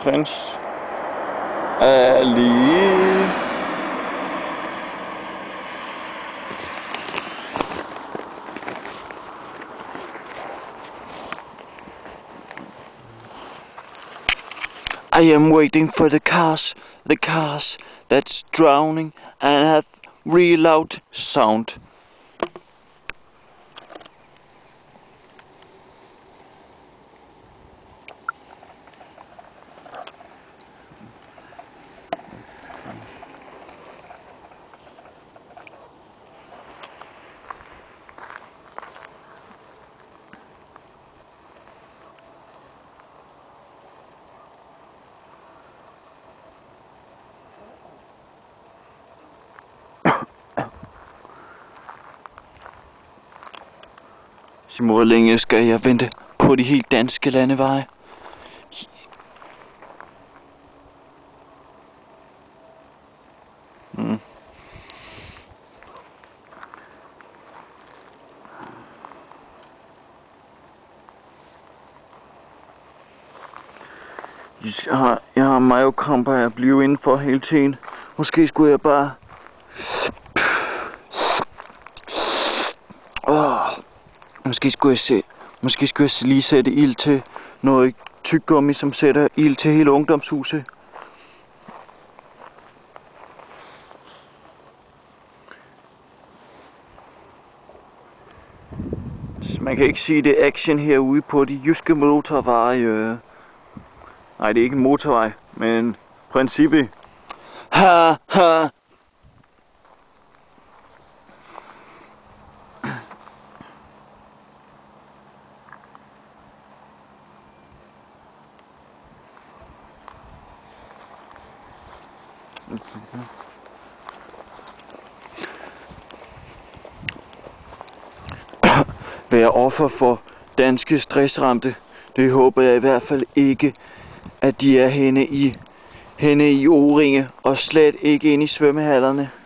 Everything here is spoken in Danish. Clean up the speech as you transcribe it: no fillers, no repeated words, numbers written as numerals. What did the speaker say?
Prins er lige. I am waiting for the cars that's drowning and have real loud sound. Hvor længe skal jeg vente på de helt danske landeveje? Jeg har mavekramper af at blive indenfor hele tiden. Måske skulle jeg bare... Måske skulle jeg lige sætte ild til noget tyggegummi, som sætter ild til hele ungdomshuset. Man kan ikke sige, det er action herude på de jyske motorveje. Nej, det er ikke en motorvej, men princippet. Ha, ha. Være offer for danske stressramte. Det håber jeg i hvert fald ikke, at de er henne i O-ringe og slet ikke inde i svømmehallerne.